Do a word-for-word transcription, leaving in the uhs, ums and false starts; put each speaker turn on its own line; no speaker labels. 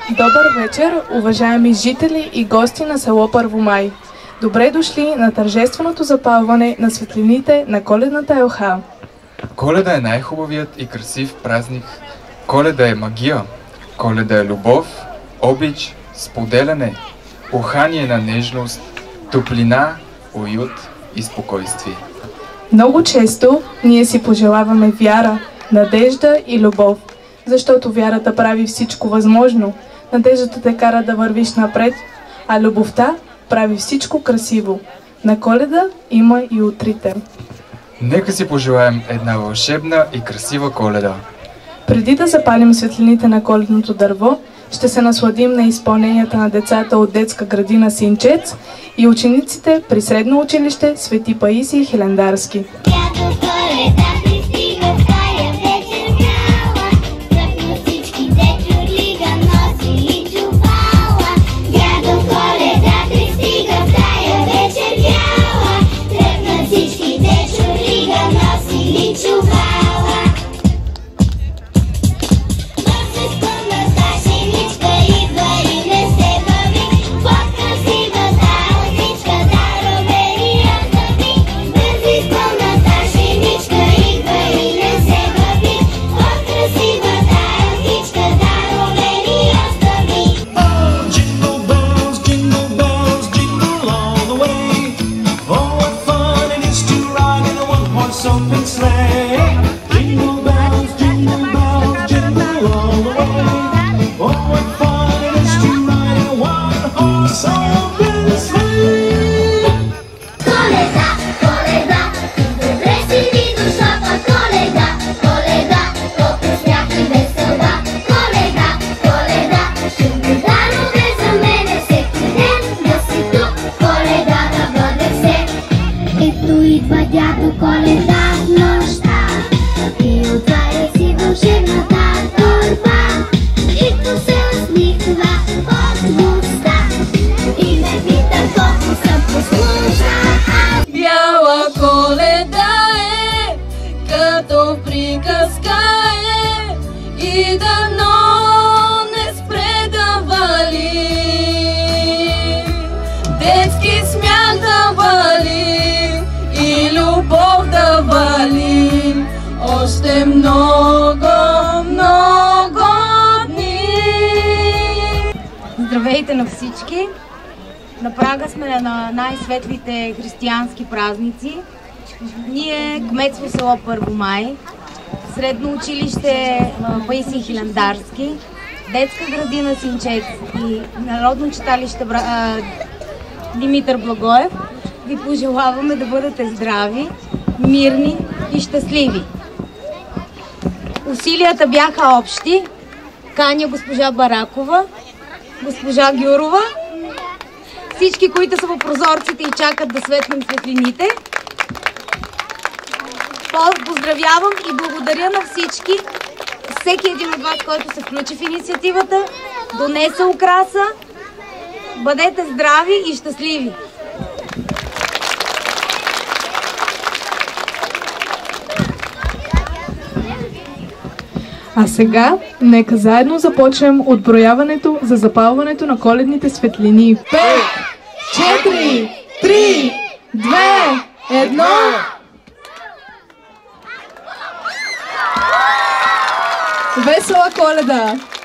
Добър вечер, уважаеми жители и гости на село Първомай. Добре дошли на тържественото запалване на светлините на Коледната елха.
Коледа е най-хубавият и красив празник. Коледа е магия. Коледа е любов, обич, споделяне, ухание на нежност, топлина, уют и спокойствие.
Много често ние си пожелаваме вяра, надежда и любов, защото вярата прави всичко възможно, надеждата те кара да вървиш напред, а любовта прави всичко красиво. На Коледа има и утрите.
Нека си пожелаем една вълшебна и красива Коледа.
Преди да запалим светлините на коледното дърво, ще се насладим на изпълненията на децата от детска градина Синчец и учениците при средно училище Свети Паисий Хилендарски.
Още много, много дни. Здравейте на всички! На прага сме на най-светлите християнски празници. Ние, кметство село Първомай, средно училище Паисий Хилендарски, детска градина Синчец и народно читалище Димитър Благоев ви пожелаваме да бъдете здрави, мирни и щастливи. Усилията бяха общи. Каня госпожа Баракова, госпожа Гюрова, всички, които са по прозорците и чакат да светнем светлините. Поздравявам и благодаря на всички, всеки един от вас, който се включи в инициативата, донесе украса. Бъдете здрави и щастливи!
А сега, нека заедно започнем отброяването за запалването на коледните светлини. Пет, четири, три, две, едно! Весела Коледа!